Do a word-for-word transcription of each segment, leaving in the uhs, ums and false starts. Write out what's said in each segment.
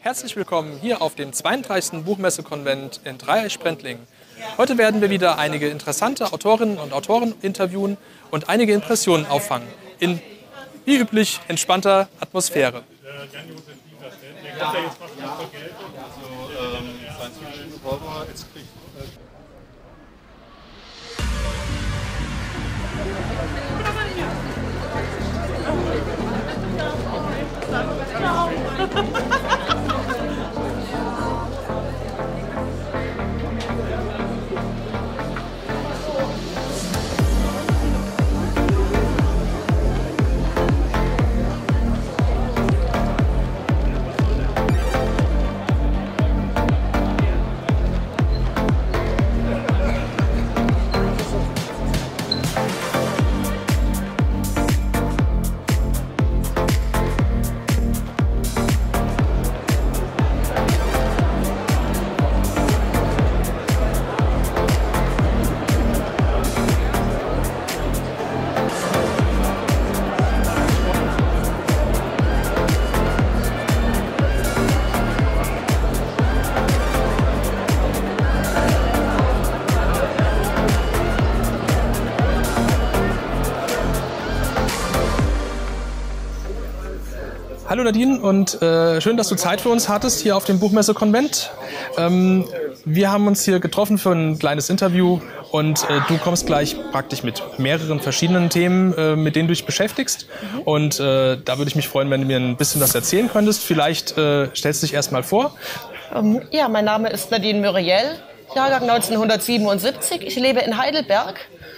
Herzlich willkommen hier auf dem zweiunddreißigsten Buchmesse-Konvent in Dreieich-Sprendlingen. Heute werden wir wieder einige interessante Autorinnen und Autoren interviewen und einige Impressionen auffangen. In, wie üblich, entspannter Atmosphäre. Hallo Nadine und äh, schön, dass du Zeit für uns hattest hier auf dem Buchmesse-Konvent. Ähm, wir haben uns hier getroffen für ein kleines Interview und äh, du kommst gleich praktisch mit mehreren verschiedenen Themen, äh, mit denen du dich beschäftigst. Mhm. Und äh, da würde ich mich freuen, wenn du mir ein bisschen was erzählen könntest. Vielleicht äh, stellst du dich erst mal vor. Ähm, ja, mein Name ist Nadine Muriel, Jahrgang neunzehnhundertsiebenundsiebzig. Ich lebe in Heidelberg.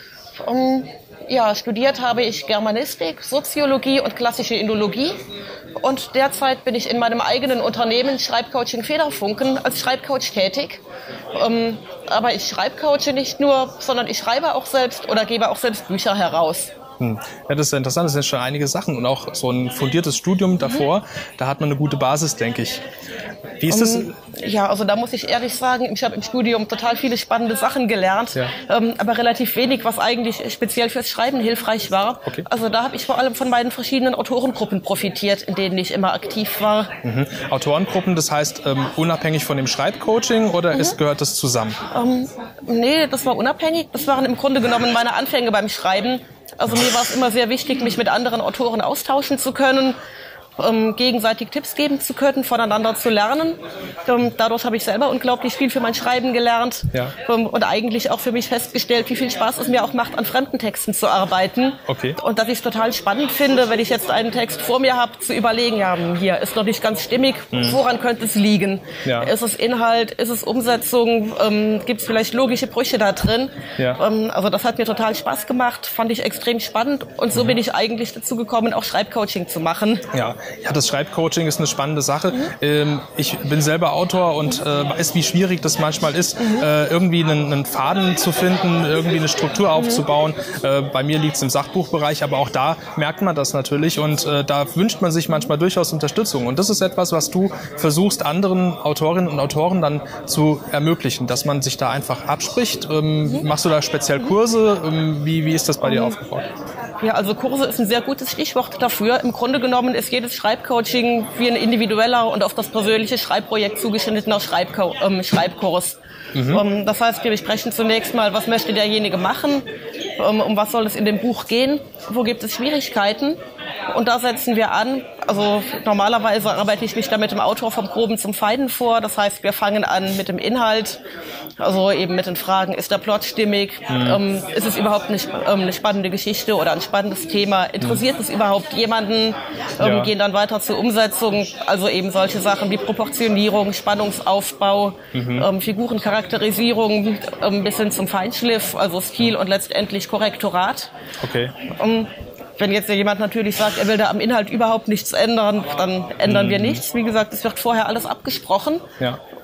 Um, ja, studiert habe ich Germanistik, Soziologie und klassische Indologie. Und derzeit bin ich in meinem eigenen Unternehmen Schreibcoaching Federfunken als Schreibcoach tätig. Ähm, aber ich schreibcoache nicht nur, sondern ich schreibe auch selbst oder gebe auch selbst Bücher heraus. Hm. Ja, das ist interessant, das sind schon einige Sachen und auch so ein fundiertes Studium davor, mhm. da hat man eine gute Basis, denke ich. Wie ist das? Um, ja, also da muss ich ehrlich sagen, ich habe im Studium total viele spannende Sachen gelernt, ja. ähm, aber relativ wenig, was eigentlich speziell fürs Schreiben hilfreich war. Okay. Also da habe ich vor allem von meinen verschiedenen Autorengruppen profitiert, in denen ich immer aktiv war. Mhm. Autorengruppen, das heißt ähm, unabhängig von dem Schreibcoaching oder mhm. ist, gehört das zusammen? Ähm, nee, das war unabhängig. Das waren im Grunde genommen meine Anfänge beim Schreiben. Also mir war es immer sehr wichtig, mich mit anderen Autoren austauschen zu können, ähm, gegenseitig Tipps geben zu können, voneinander zu lernen. Ähm, dadurch habe ich selber unglaublich viel für mein Schreiben gelernt, ja. ähm, und eigentlich auch für mich festgestellt, wie viel Spaß es mir auch macht, an fremden Texten zu arbeiten. Okay. Und dass ich es total spannend finde, wenn ich jetzt einen Text vor mir habe, zu überlegen, ja, hier ist noch nicht ganz stimmig, mhm. woran könnte es liegen? Ja. Ist es Inhalt, ist es Umsetzung, ähm, gibt es vielleicht logische Brüche da drin? Ja. Ähm, also das hat mir total Spaß gemacht, fand ich extrem spannend und so mhm. bin ich eigentlich dazu gekommen, auch Schreibcoaching zu machen. Ja. Ja, das Schreibcoaching ist eine spannende Sache. Mhm. Ähm, ich bin selber Autor und äh, weiß, wie schwierig das manchmal ist, mhm. äh, irgendwie einen, einen Faden zu finden, irgendwie eine Struktur aufzubauen. Mhm. Äh, bei mir liegt es im Sachbuchbereich, aber auch da merkt man das natürlich und äh, da wünscht man sich manchmal durchaus Unterstützung. Und das ist etwas, was du versuchst, anderen Autorinnen und Autoren dann zu ermöglichen, dass man sich da einfach abspricht. Ähm, mhm. Machst du da speziell Kurse? Ähm, wie, wie ist das bei dir mhm. aufgebaut? Ja, also Kurse ist ein sehr gutes Stichwort dafür. Im Grunde genommen ist jedes Schreibcoaching wie ein individueller und auf das persönliche Schreibprojekt zugeschnittener Schreibko- ähm, Schreibkurs. Mhm. Um, das heißt, wir besprechen zunächst mal, was möchte derjenige machen, um, um was soll es in dem Buch gehen, wo gibt es Schwierigkeiten. Und da setzen wir an, also normalerweise arbeite ich mich da mit dem Autor vom Groben zum Feinen vor. Das heißt, wir fangen an mit dem Inhalt, also eben mit den Fragen, ist der Plot stimmig, mhm. ähm, ist es überhaupt eine, ähm, eine spannende Geschichte oder ein spannendes Thema, interessiert mhm. es überhaupt jemanden, ähm, ja. gehen dann weiter zur Umsetzung, also eben solche Sachen wie Proportionierung, Spannungsaufbau, mhm. ähm, Figurencharakterisierung ähm, bis hin zum Feinschliff, also Stil und letztendlich Korrektorat. Okay. Ähm, Wenn jetzt jemand natürlich sagt, er will da am Inhalt überhaupt nichts ändern, dann ändern mhm. wir nichts. Wie gesagt, es wird vorher alles abgesprochen. Ja.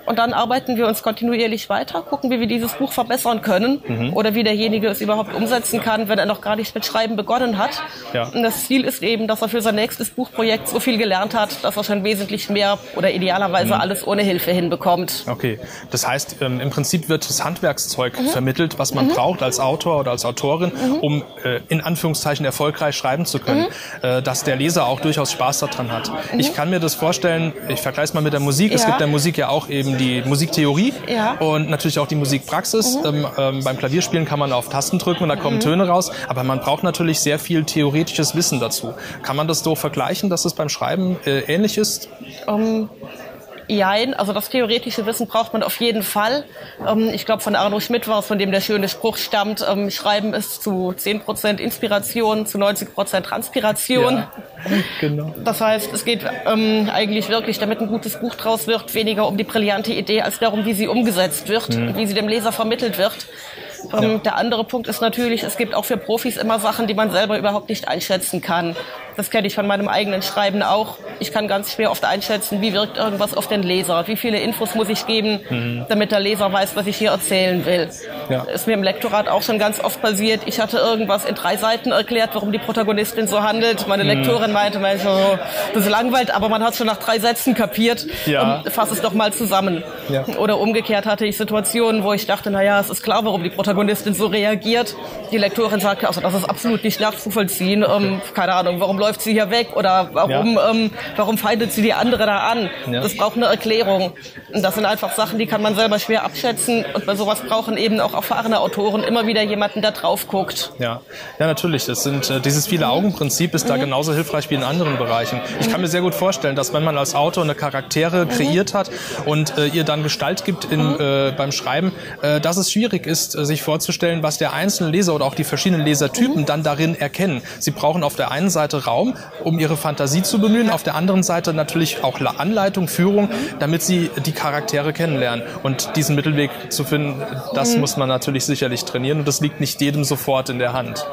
Und dann arbeiten wir uns kontinuierlich weiter, gucken, wie wir dieses Buch verbessern können mhm. oder wie derjenige es überhaupt umsetzen kann, wenn er noch gar nicht mit Schreiben begonnen hat. Ja. Und das Ziel ist eben, dass er für sein nächstes Buchprojekt so viel gelernt hat, dass er schon wesentlich mehr oder idealerweise mhm. alles ohne Hilfe hinbekommt. Okay, das heißt, ähm, im Prinzip wird das Handwerkszeug mhm. vermittelt, was man mhm. braucht als Autor oder als Autorin, mhm. um äh, in Anführungszeichen erfolgreich schreiben zu können, mhm. äh, dass der Leser auch durchaus Spaß daran hat. Mhm. Ich kann mir das vorstellen, ich vergleiche es mal mit der Musik, ja. es gibt der Musik ja auch eben die Musiktheorie ja. und natürlich auch die Musikpraxis. Mhm. Ähm, ähm, beim Klavierspielen kann man auf Tasten drücken und da kommen mhm. Töne raus, aber man braucht natürlich sehr viel theoretisches Wissen dazu. Kann man das so vergleichen, dass es beim Schreiben äh, ähnlich ist? Um Jein, also das theoretische Wissen braucht man auf jeden Fall. Ähm, ich glaube, von Arno Schmidt war es, von dem der schöne Spruch stammt, ähm, Schreiben ist zu zehn Prozent Inspiration, zu neunzig Prozent Transpiration. Ja, genau. Das heißt, es geht ähm, eigentlich wirklich, damit ein gutes Buch draus wird, weniger um die brillante Idee, als darum, wie sie umgesetzt wird, mhm. wie sie dem Leser vermittelt wird. Ähm, ja. Der andere Punkt ist natürlich, es gibt auch für Profis immer Sachen, die man selber überhaupt nicht einschätzen kann. Das kenne ich von meinem eigenen Schreiben auch. Ich kann ganz schwer oft einschätzen, wie wirkt irgendwas auf den Leser. Wie viele Infos muss ich geben, mhm. damit der Leser weiß, was ich hier erzählen will. Ja. Ist mir im Lektorat auch schon ganz oft passiert. Ich hatte irgendwas in drei Seiten erklärt, warum die Protagonistin so handelt. Meine mhm. Lektorin meinte, so, das ist langweilig, aber man hat es schon nach drei Sätzen kapiert. Ja. Um, fass es doch mal zusammen. Ja. Oder umgekehrt hatte ich Situationen, wo ich dachte, naja, es ist klar, warum die Protagonistin so reagiert. Die Lektorin sagte, also das ist absolut nicht nachzuvollziehen. Okay. Um, keine Ahnung, warum läuft sie hier weg oder warum, ja. ähm, warum feindet sie die andere da an? Ja. Das braucht eine Erklärung. Und das sind einfach Sachen, die kann man selber schwer abschätzen. Und bei sowas brauchen eben auch erfahrene Autoren immer wieder jemanden, der drauf guckt. Ja, ja natürlich. Das sind, äh, dieses Viele-Augen-Prinzip ist mhm. da genauso hilfreich wie in anderen Bereichen. Ich kann mir sehr gut vorstellen, dass wenn man als Autor eine Charaktere mhm. kreiert hat und äh, ihr dann Gestalt gibt in, mhm. äh, beim Schreiben, äh, dass es schwierig ist, äh, sich vorzustellen, was der einzelne Leser oder auch die verschiedenen Lesertypen mhm. dann darin erkennen. Sie brauchen auf der einen Seite Raum, um ihre Fantasie zu bemühen, auf der anderen Seite natürlich auch Anleitung, Führung, damit sie die Charaktere kennenlernen. Und diesen Mittelweg zu finden, das mhm. muss man natürlich sicherlich trainieren und das liegt nicht jedem sofort in der Hand.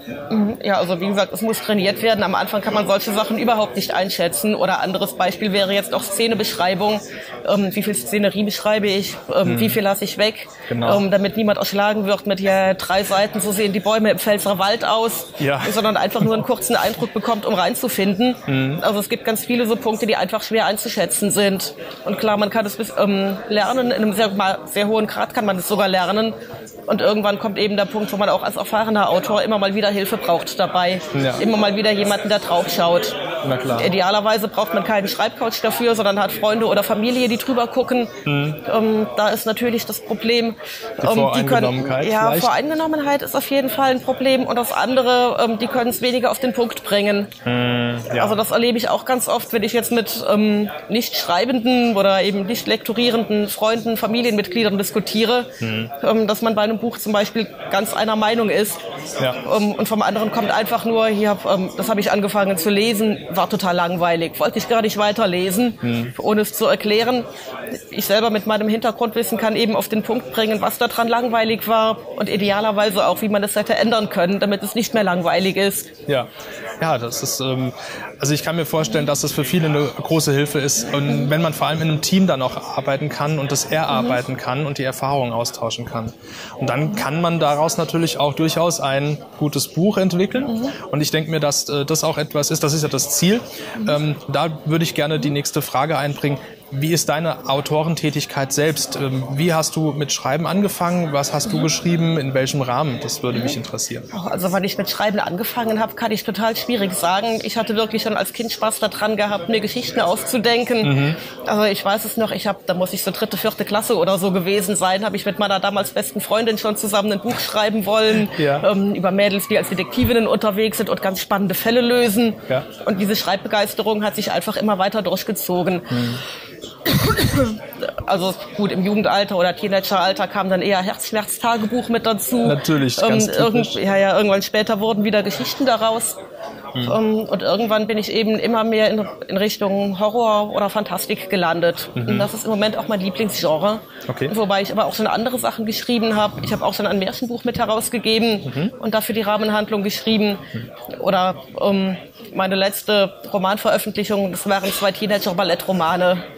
Ja, also wie gesagt, es muss trainiert werden. Am Anfang kann man solche Sachen überhaupt nicht einschätzen. Oder anderes Beispiel wäre jetzt auch Szenebeschreibung. Ähm, wie viel Szenerie beschreibe ich? Ähm, hm. Wie viel lasse ich weg? Genau. Ähm, damit niemand erschlagen wird mit ja drei Seiten, so sehen die Bäume im Pfälzer Wald aus. Ja. Sondern einfach nur einen kurzen Eindruck bekommt, um reinzufinden. Hm. Also es gibt ganz viele so Punkte, die einfach schwer einzuschätzen sind. Und klar, man kann es bis, ähm, lernen. In einem sehr, sehr hohen Grad kann man es sogar lernen. Und irgendwann kommt eben der Punkt, wo man auch als erfahrener Autor immer mal wieder Hilfe braucht dabei. Ja. Immer mal wieder jemanden, der drauf schaut. Na klar. Idealerweise braucht man keinen Schreibcoach dafür, sondern hat Freunde oder Familie, die drüber gucken. Mhm. Ähm, da ist natürlich das Problem. Die ähm, Voreingenommenheit die können, Ja, vielleicht? Voreingenommenheit ist auf jeden Fall ein Problem. Und das andere, ähm, die können es weniger auf den Punkt bringen. Mhm, ja. Also das erlebe ich auch ganz oft, wenn ich jetzt mit ähm, nicht schreibenden oder eben nicht lektorierenden Freunden, Familienmitgliedern diskutiere, mhm. ähm, dass man bei einem Buch zum Beispiel ganz einer Meinung ist. Ja. Um, und vom anderen kommt einfach nur, hier, um, das habe ich angefangen zu lesen, war total langweilig, wollte ich gar nicht weiterlesen, hm. ohne es zu erklären. Ich selber mit meinem Hintergrundwissen kann eben auf den Punkt bringen, was daran langweilig war und idealerweise auch, wie man das hätte ändern können, damit es nicht mehr langweilig ist. Ja, ja, das ist, ähm, also ich kann mir vorstellen, dass das für viele eine große Hilfe ist. Und wenn man vor allem in einem Team dann auch arbeiten kann und das erarbeiten mhm. kann und die Erfahrungen austauschen kann. Und dann kann man daraus natürlich auch durchaus ein gutes Buch entwickeln. Mhm. Und ich denke mir, dass äh, das auch etwas ist, das ist ja das Ziel. Mhm. Ähm, da würde ich gerne die nächste Frage einbringen. Wie ist deine Autorentätigkeit selbst? Wie hast du mit Schreiben angefangen? Was hast du geschrieben? In welchem Rahmen? Das würde mich interessieren. Also, wann ich mit Schreiben angefangen habe, kann ich total schwierig sagen. Ich hatte wirklich schon als Kind Spaß daran gehabt, mir Geschichten auszudenken. Mhm. Also ich weiß es noch, ich habe, da muss ich so dritte, vierte Klasse oder so gewesen sein, habe ich mit meiner damals besten Freundin schon zusammen ein Buch schreiben wollen, ja. ähm, über Mädels, die als Detektivinnen unterwegs sind und ganz spannende Fälle lösen. Ja. Und diese Schreibbegeisterung hat sich einfach immer weiter durchgezogen. Mhm. Also gut, im Jugendalter oder Teenageralter kam dann eher Herzschmerz-Tagebuch mit dazu. Natürlich, ganz ähm, irgend, ja, ja, irgendwann später wurden wieder Geschichten daraus. Mhm. Um, und irgendwann bin ich eben immer mehr in, in Richtung Horror oder Fantastik gelandet. Mhm. Und das ist im Moment auch mein Lieblingsgenre. Okay. Wobei ich aber auch schon andere Sachen geschrieben habe. Ich habe auch schon ein Märchenbuch mit herausgegeben mhm. und dafür die Rahmenhandlung geschrieben. Mhm. Oder um, meine letzte Romanveröffentlichung, das waren zwei Teenager-Ballettromane.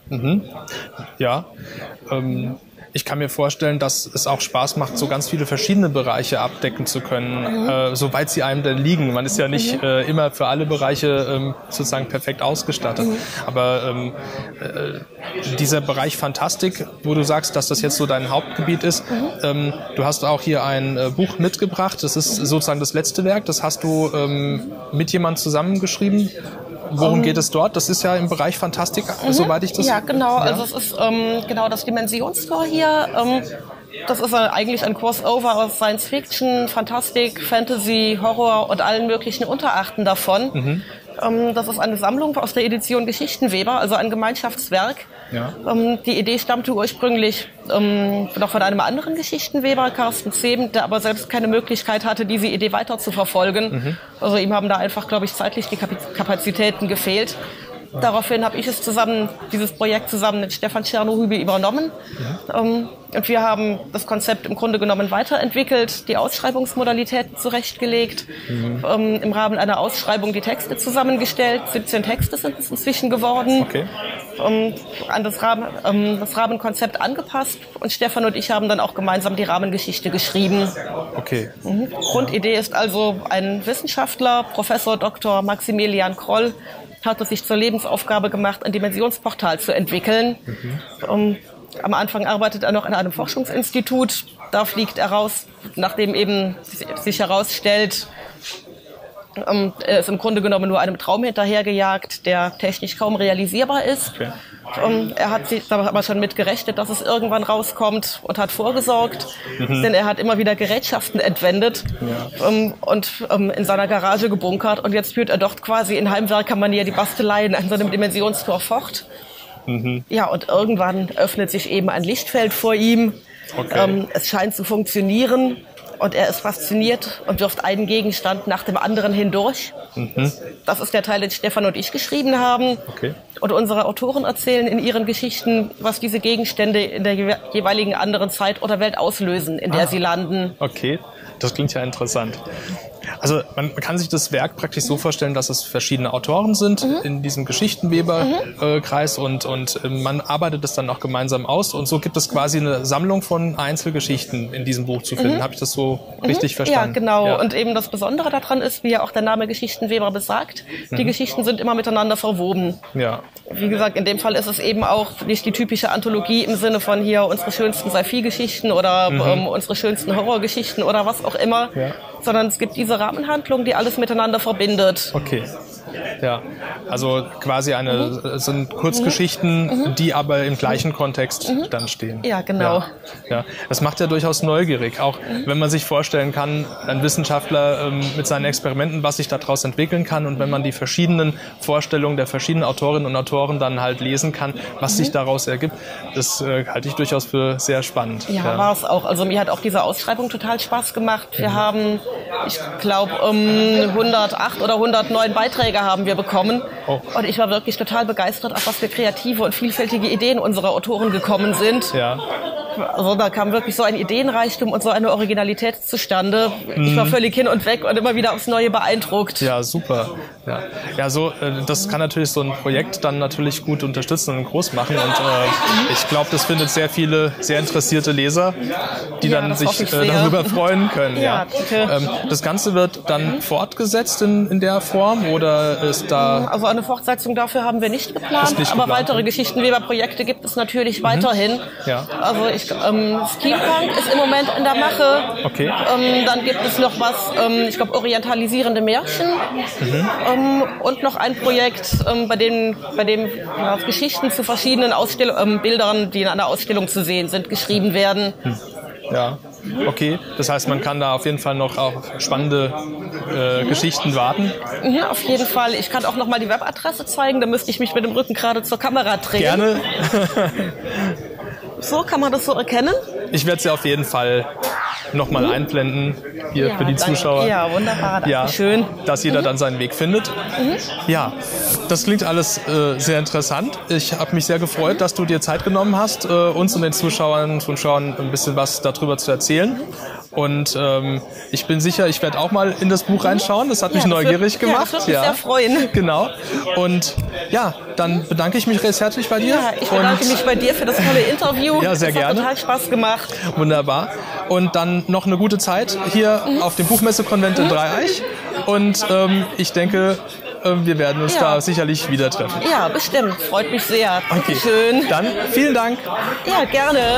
Mhm. Ja. Ähm, ich kann mir vorstellen, dass es auch Spaß macht, so ganz viele verschiedene Bereiche abdecken zu können, mhm. äh, soweit sie einem denn liegen. Man ist ja nicht mhm. äh, immer für alle Bereiche ähm, sozusagen perfekt ausgestattet. Mhm. Aber ähm, äh, dieser Bereich Fantastik, wo du sagst, dass das jetzt so dein Hauptgebiet ist, mhm. ähm, du hast auch hier ein äh, Buch mitgebracht. Das ist mhm. sozusagen das letzte Werk. Das hast du ähm, mit jemandem zusammengeschrieben. Worum um, geht es dort? Das ist ja im Bereich Fantastik, mhm. soweit ich das... Ja, genau. Ja. Also es ist ähm, genau das Dimensionstor hier. Ähm, das ist äh, eigentlich ein Crossover aus Science Fiction, Fantastik, Fantasy, Horror und allen möglichen Unterarten davon. Mhm. Ähm, das ist eine Sammlung aus der Edition Geschichtenweber, also ein Gemeinschaftswerk. Ja. Ähm, die Idee stammte ursprünglich ähm, noch von einem anderen Geschichtenweber, Carsten Zeben, der aber selbst keine Möglichkeit hatte, diese Idee weiter zu verfolgen. Mhm. Also ihm haben da einfach, glaube ich, zeitlich die Kapazitäten gefehlt. Ja. Daraufhin habe ich es zusammen, dieses Projekt zusammen mit Stefan Tschernohübi übernommen. Ja. Ähm, und wir haben das Konzept im Grunde genommen weiterentwickelt, die Ausschreibungsmodalitäten zurechtgelegt, mhm. ähm, im Rahmen einer Ausschreibung die Texte zusammengestellt. siebzehn Texte sind es inzwischen geworden. Okay. Ähm, an das, Rahmen, ähm, das Rahmenkonzept angepasst und Stefan und ich haben dann auch gemeinsam die Rahmengeschichte geschrieben. Okay. Mhm. Grundidee ist also, ein Wissenschaftler, Professor Doktor Maximilian Kroll, hat es sich zur Lebensaufgabe gemacht, ein Dimensionsportal zu entwickeln. Mhm. Um, am Anfang arbeitet er noch in einem Forschungsinstitut. Da fliegt er raus, nachdem eben sich herausstellt, um, er ist im Grunde genommen nur einem Traum hinterhergejagt, der technisch kaum realisierbar ist. Okay. Um, er hat sich aber schon mit gerechnet, dass es irgendwann rauskommt und hat vorgesorgt, mhm. denn er hat immer wieder Gerätschaften entwendet ja. um, und um, in seiner Garage gebunkert und jetzt führt er dort quasi in Heimwerkermanier die Basteleien an so einem Dimensionstor fort. Mhm. Ja, und irgendwann öffnet sich eben ein Lichtfeld vor ihm. Okay. Um, es scheint zu funktionieren. Und er ist fasziniert und wirft einen Gegenstand nach dem anderen hindurch. Mhm. Das ist der Teil, den Stefan und ich geschrieben haben. Okay. Und unsere Autoren erzählen in ihren Geschichten, was diese Gegenstände in der jeweiligen anderen Zeit oder Welt auslösen, in der ah. sie landen. Okay, das klingt ja interessant. Also man kann sich das Werk praktisch so vorstellen, dass es verschiedene Autoren sind mhm. in diesem Geschichtenweber-Kreis mhm. und, und man arbeitet es dann auch gemeinsam aus und so gibt es quasi eine Sammlung von Einzelgeschichten in diesem Buch zu finden. Mhm. Habe ich das so mhm. richtig verstanden? Ja, genau. Ja. Und eben das Besondere daran ist, wie ja auch der Name Geschichtenweber besagt, die mhm. Geschichten sind immer miteinander verwoben. Ja. Wie gesagt, in dem Fall ist es eben auch nicht die typische Anthologie im Sinne von hier unsere schönsten Sci-Fi-Geschichten oder mhm. ähm, unsere schönsten Horrorgeschichten oder was auch immer, ja. sondern es gibt diese Rahmenhandlung, die alles miteinander verbindet. Okay. Ja, also quasi eine mhm. sind Kurzgeschichten, mhm. die aber im gleichen Kontext mhm. dann stehen. Ja, genau. Ja, ja. Das macht ja durchaus neugierig, auch mhm. wenn man sich vorstellen kann, ein Wissenschaftler ähm, mit seinen Experimenten, was sich daraus entwickeln kann und wenn man die verschiedenen Vorstellungen der verschiedenen Autorinnen und Autoren dann halt lesen kann, was mhm. sich daraus ergibt, das äh, halte ich durchaus für sehr spannend. Ja, ja. war es auch. Also mir hat auch diese Ausschreibung total Spaß gemacht. Wir mhm. haben, ich glaube, um hundertacht oder hundertneun Beiträge haben wir bekommen. Oh. Und ich war wirklich total begeistert, auf was für kreative und vielfältige Ideen unserer Autoren gekommen sind. Ja. Also da kam wirklich so ein Ideenreichtum und so eine Originalität zustande. Mhm. Ich war völlig hin und weg und immer wieder aufs Neue beeindruckt. Ja, super. Ja, ja so, das kann natürlich so ein Projekt dann natürlich gut unterstützen und groß machen. Und äh, ich glaube, das findet sehr viele sehr interessierte Leser, die ja, dann sich äh, darüber freuen können. Ja, ja. Ähm, das Ganze wird dann mhm. fortgesetzt in, in der Form oder ist da... Also eine Fortsetzung dafür haben wir nicht geplant, nicht aber geplant. Weitere Geschichtenweber-Projekte gibt es natürlich mhm. weiterhin. Ja. Also ich Ähm, Steampunk ist im Moment in der Mache. Okay. Ähm, dann gibt es noch was, ähm, ich glaube, orientalisierende Märchen. Mhm. Ähm, und noch ein Projekt, ähm, bei dem, bei dem ja, Geschichten zu verschiedenen Ausstell- ähm, Bildern, die in einer Ausstellung zu sehen sind, geschrieben werden. Hm. Ja, okay. Das heißt, man kann da auf jeden Fall noch auf spannende äh, mhm. Geschichten warten. Mhm, auf jeden Fall. Ich kann auch noch mal die Webadresse zeigen. Da müsste ich mich mit dem Rücken gerade zur Kamera drehen. Gerne. So, kann man das so erkennen? Ich werde sie auf jeden Fall nochmal mhm. einblenden hier ja, für die Zuschauer. Danke. Ja, wunderbar. Danke ja, schön. Dass jeder mhm. dann seinen Weg findet. Mhm. Ja, das klingt alles äh, sehr interessant. Ich habe mich sehr gefreut, mhm. dass du dir Zeit genommen hast, äh, uns und den Zuschauern und Zuschauern ein bisschen was darüber zu erzählen. Mhm. Und ähm, ich bin sicher, ich werde auch mal in das Buch reinschauen. Das hat mich ja, das neugierig wird, gemacht. Ja, das würde mich ja. sehr freuen. Genau. Und Ja, dann bedanke ich mich recht herzlich bei dir. Ja, ich bedanke und mich bei dir für das tolle Interview. Ja, sehr das gerne. Hat total Spaß gemacht. Wunderbar. Und dann noch eine gute Zeit hier mhm. auf dem Buchmessekonvent in Dreieich. Und ähm, ich denke, äh, wir werden uns ja. da sicherlich wieder treffen. Ja, bestimmt. Freut mich sehr. Okay. Schön. Dann vielen Dank. Ja, gerne.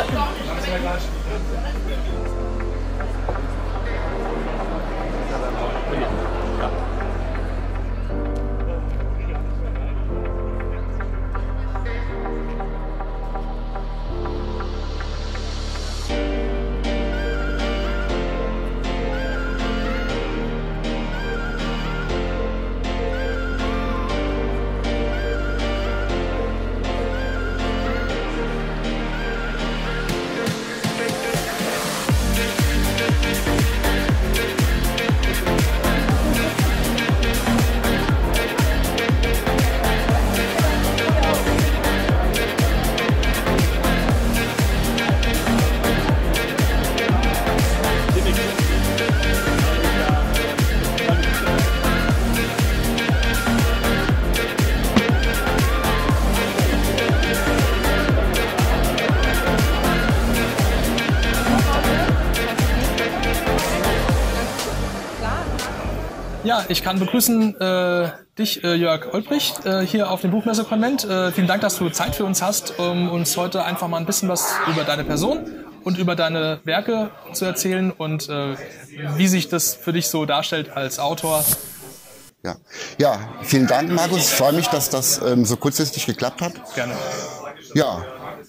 Ja, ich kann begrüßen äh, dich, äh, Jörg Olbricht, äh, hier auf dem Buchmessekonvent. Äh, vielen Dank, dass du Zeit für uns hast, um uns heute einfach mal ein bisschen was über deine Person und über deine Werke zu erzählen und äh, wie sich das für dich so darstellt als Autor. Ja, ja, vielen Dank, Markus. Ich freue mich, dass das ähm, so kurzfristig geklappt hat. Gerne. Ja.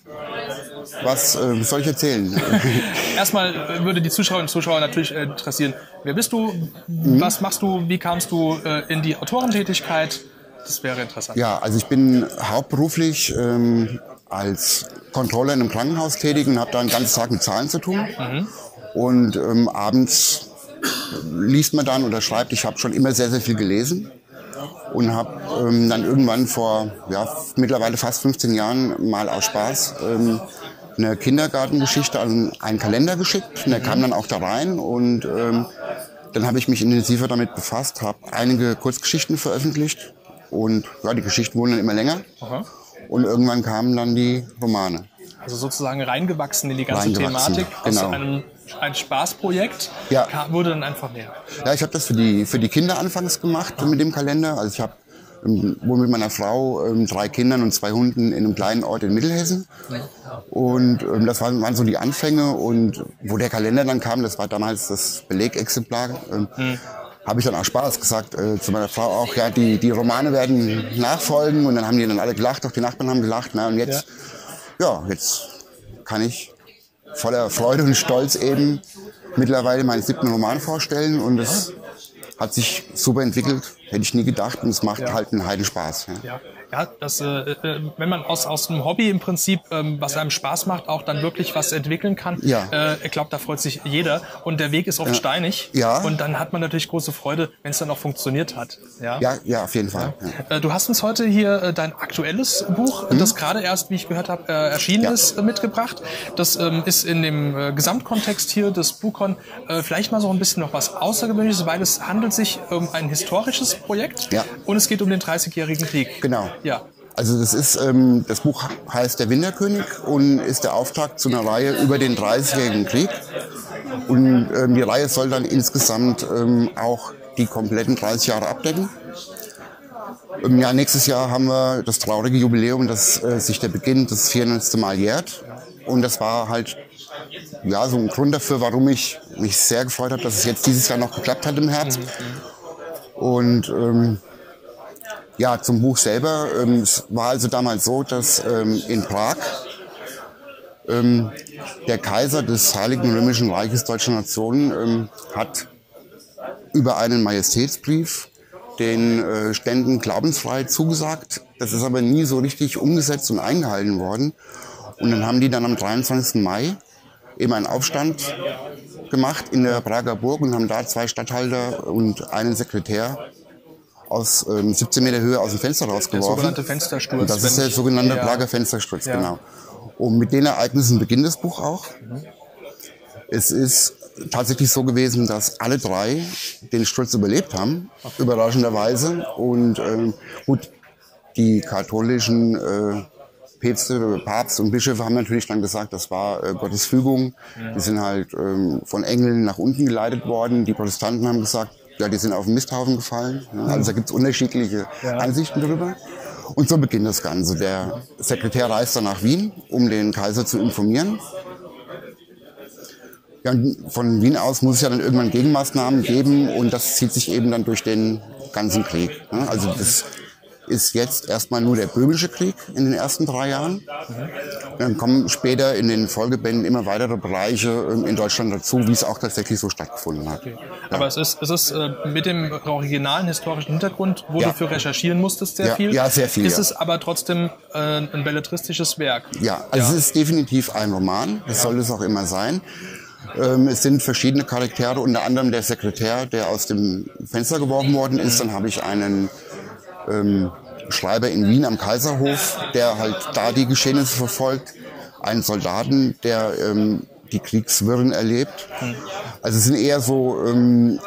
Was äh, soll ich erzählen? Erstmal würde die Zuschauerinnen und Zuschauer natürlich äh, interessieren, wer bist du, mhm. was machst du, wie kamst du äh, in die Autorentätigkeit? Das wäre interessant. Ja, also ich bin hauptberuflich ähm, als Controller in einem Krankenhaus tätig und habe da einen ganzen Tag mit Zahlen zu tun. Mhm. Und ähm, abends liest man dann oder schreibt. Ich habe schon immer sehr, sehr viel gelesen und habe ähm, dann irgendwann vor ja, mittlerweile fast fünfzehn Jahren mal aus Spaß ähm, eine Kindergartengeschichte an einen Kalender geschickt. Und der kam dann auch da rein und ähm, dann habe ich mich intensiver damit befasst, habe einige Kurzgeschichten veröffentlicht und ja, die Geschichten wurden dann immer länger. Aha. Und irgendwann kamen dann die Romane. Also sozusagen reingewachsen in die ganze Thematik, genau. Aus einem ein Spaßprojekt, ja. kam, wurde dann einfach mehr. Ja, ich habe das für die für die Kinder anfangs gemacht ah. mit dem Kalender. Also ich habe wohne mit meiner Frau, ähm, drei Kindern und zwei Hunden in einem kleinen Ort in Mittelhessen. Und ähm, das waren, waren so die Anfänge. Und wo der Kalender dann kam, das war damals das Belegexemplar, ähm, hm. habe ich dann auch Spaß gesagt äh, zu meiner Frau auch, ja, die, die Romane werden nachfolgen. Und dann haben die dann alle gelacht, auch die Nachbarn haben gelacht. Na, und jetzt, ja, ja jetzt kann ich voller Freude und Stolz eben mittlerweile meinen siebten Roman vorstellen. Und es hat sich super entwickelt. Hätte ich nie gedacht, und es macht ja. halt einen Heidenspaß. Ja, ja. ja das, äh, wenn man aus, aus einem Hobby im Prinzip, ähm, was einem Spaß macht, auch dann wirklich was entwickeln kann, ja. äh, ich glaube, da freut sich jeder. Und der Weg ist oft ja. steinig. Ja. Und dann hat man natürlich große Freude, wenn es dann auch funktioniert hat. Ja, ja, ja auf jeden Fall. Ja. Ja. Äh, du hast uns heute hier äh, dein aktuelles Buch, mhm. das gerade erst, wie ich gehört habe, äh, erschienen ja. ist, äh, mitgebracht. Das ähm, ist in dem äh, Gesamtkontext hier des Buchcon äh, vielleicht mal so ein bisschen noch was Außergewöhnliches, weil es handelt sich um ein historisches Projekt ja. und es geht um den dreißigjährigen Krieg. Genau. Ja. Also das ist ähm, das Buch heißt Der Winterkönig und ist der Auftakt zu einer Reihe über den dreißigjährigen Krieg. Und ähm, die Reihe soll dann insgesamt ähm, auch die kompletten dreißig Jahre abdecken. Im Jahr nächstes Jahr haben wir das traurige Jubiläum, dass äh, sich der Beginn das vierhundertste Mal jährt. Und das war halt ja so ein Grund dafür, warum ich mich sehr gefreut habe, dass es jetzt dieses Jahr noch geklappt hat im Herbst. Und ähm, ja, zum Buch selber. Ähm, es war also damals so, dass ähm, in Prag ähm, der Kaiser des Heiligen Römischen Reiches Deutscher Nation ähm, hat über einen Majestätsbrief den äh, Ständen Glaubensfreiheit zugesagt. Das ist aber nie so richtig umgesetzt und eingehalten worden. Und dann haben die dann am dreiundzwanzigsten Mai eben einen Aufstand gemacht in der Prager Burg und haben da zwei Statthalter und einen Sekretär aus ähm, siebzehn Meter Höhe aus dem Fenster rausgeworfen. Der sogenannte Fenstersturz. Und das ist der sogenannte ja. Prager Fenstersturz, ja. genau. Und mit den Ereignissen beginnt das Buch auch. Mhm. Es ist tatsächlich so gewesen, dass alle drei den Sturz überlebt haben, okay. überraschenderweise. Und ähm, gut, die katholischen äh, Päpste, Papst und Bischöfe haben natürlich dann gesagt, das war äh, Gottes Fügung. Die sind halt ähm, von Engeln nach unten geleitet worden. Die Protestanten haben gesagt, ja, die sind auf den Misthaufen gefallen. Ja, also da gibt's unterschiedliche ja. Ansichten darüber. Und so beginnt das Ganze. Der Sekretär reist dann nach Wien, um den Kaiser zu informieren. Ja, von Wien aus muss es ja dann irgendwann Gegenmaßnahmen geben und das zieht sich eben dann durch den ganzen Krieg. Also das ist jetzt erstmal nur der Böhmische Krieg in den ersten drei Jahren. Dann kommen später in den Folgebänden immer weitere Bereiche in Deutschland dazu, wie es auch tatsächlich so stattgefunden hat. Okay. Aber ja. es ist, es ist äh, mit dem originalen historischen Hintergrund, wo ja. du für recherchieren musstest, sehr ja. viel. Ja, sehr viel. Ist ja. es aber trotzdem äh, ein belletristisches Werk? Ja, also ja. es ist definitiv ein Roman. Das ja. soll es auch immer sein. Ähm, es sind verschiedene Charaktere, unter anderem der Sekretär, der aus dem Fenster geworfen worden ist. Dann habe ich einen ähm, Schreiber in Wien am Kaiserhof, der halt da die Geschehnisse verfolgt. Einen Soldaten, der ähm, die Kriegswirren erlebt. Also es sind eher so ähm,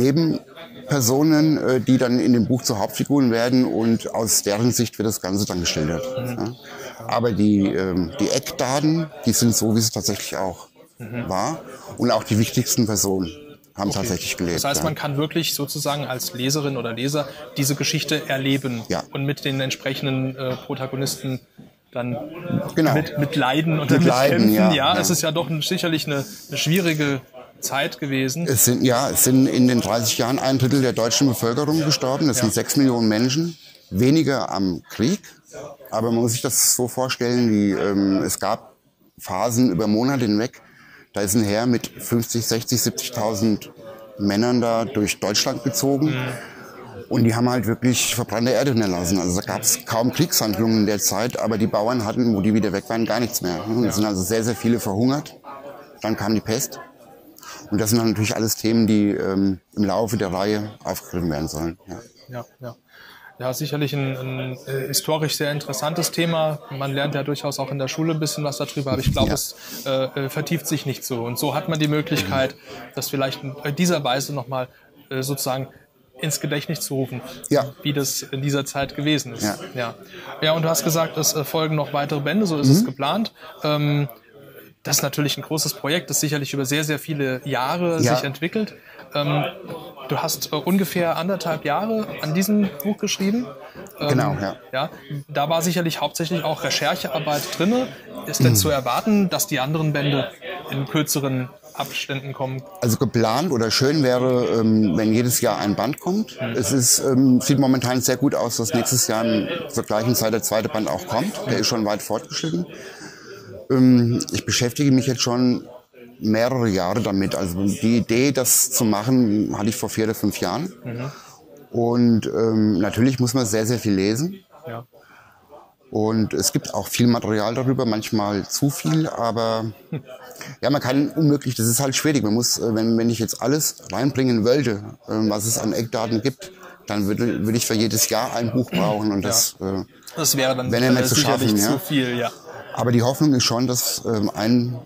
Nebenpersonen, äh, die dann in dem Buch zu Hauptfiguren werden und aus deren Sicht wird das Ganze dann geschildert. Mhm. Ja. Aber die, ähm, die Eckdaten, die sind so, wie es tatsächlich auch mhm. war. Und auch die wichtigsten Personen haben okay. tatsächlich gelebt. Das heißt, ja. man kann wirklich sozusagen als Leserin oder Leser diese Geschichte erleben ja. und mit den entsprechenden äh, Protagonisten dann genau. mit, mit Leiden und mit mit Leiden, kämpfen. Ja, ja, ja, es ist ja doch ein, sicherlich eine, eine schwierige Zeit gewesen. Es sind, ja, es sind in den dreißig Jahren ein Drittel der deutschen Bevölkerung gestorben. Das ja. sind sechs Millionen Menschen. Weniger am Krieg. Aber man muss sich das so vorstellen, wie, ähm, es gab Phasen über Monate hinweg. Da ist ein Heer mit fünfzig, sechzig, siebzigtausend Männern da durch Deutschland gezogen. Mhm. Und die haben halt wirklich verbrannte Erde hinterlassen. Also da gab es kaum Kriegshandlungen in der Zeit, aber die Bauern hatten, wo die wieder weg waren, gar nichts mehr. Und es sind also sehr, sehr viele verhungert. Dann kam die Pest. Und das sind dann natürlich alles Themen, die ähm, im Laufe der Reihe aufgegriffen werden sollen. Ja, ja. ja. Ja, sicherlich ein, ein äh, historisch sehr interessantes Thema. Man lernt ja durchaus auch in der Schule ein bisschen was darüber, aber ich glaube, ja. es äh, vertieft sich nicht so. Und so hat man die Möglichkeit, das vielleicht in dieser Weise nochmal äh, sozusagen ins Gedächtnis zu rufen, ja. wie das in dieser Zeit gewesen ist. Ja, ja. ja und du hast gesagt, es folgen noch weitere Bände, so ist mhm. es geplant. Ähm, das ist natürlich ein großes Projekt, das sicherlich über sehr, sehr viele Jahre ja. sich entwickelt. Ähm, du hast äh, ungefähr anderthalb Jahre an diesem Buch geschrieben. Ähm, genau, ja. ja. Da war sicherlich hauptsächlich auch Recherchearbeit drin. Ist denn mhm. zu erwarten, dass die anderen Bände in kürzeren Abständen kommen? Also geplant oder schön wäre, ähm, wenn jedes Jahr ein Band kommt. Mhm. Es ist, ähm, sieht momentan sehr gut aus, dass nächstes Jahr zur gleichen Zeit der zweite Band auch kommt. Der ist schon weit fortgeschritten. Ähm, ich beschäftige mich jetzt schon mehrere Jahre damit. Also die Idee, das zu machen, hatte ich vor vier oder fünf Jahren. Mhm. Und ähm, natürlich muss man sehr, sehr viel lesen. Ja. Und es gibt auch viel Material darüber, manchmal zu viel, aber ja, man kann unmöglich, das ist halt schwierig. Man muss, wenn, wenn ich jetzt alles reinbringen wollte, was es an Eckdaten gibt, dann würde, würde ich für jedes Jahr ein Buch brauchen und das, ja. das wäre dann wenn er nicht zu schaffen. Ja. Zu viel, ja. Aber die Hoffnung ist schon, dass ähm, ein